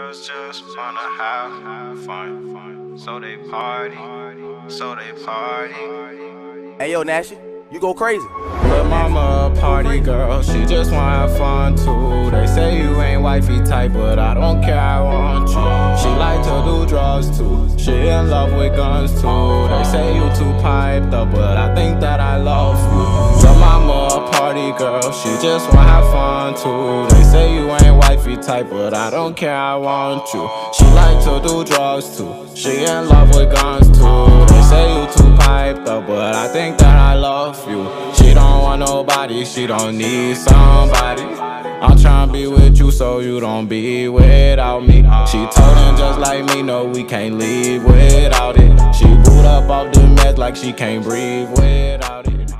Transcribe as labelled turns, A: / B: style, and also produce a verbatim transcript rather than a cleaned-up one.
A: girls just wanna have fun, so they party, so they party.
B: Hey yo, Nashy, you go crazy.
C: Lil' mama a party girl, she just wanna have fun too. They say you ain't wifey type, but I don't care, I want you. She like to do drugs too, she in love with guns too. They say you too piped up, but I think that I love you. Lil' mama a party girl, she just wanna have fun too. They say you ain't wifey type, but I don't care, I want you. She like to do drugs too, she in love with guns too. They say you too piped up, but I think that I love you. She don't want nobody, she don't need somebody. I'm tryna be with you so you don't be without me. She told him just like me, no, we can't leave without it. She boot up off the meds like she can't breathe without it.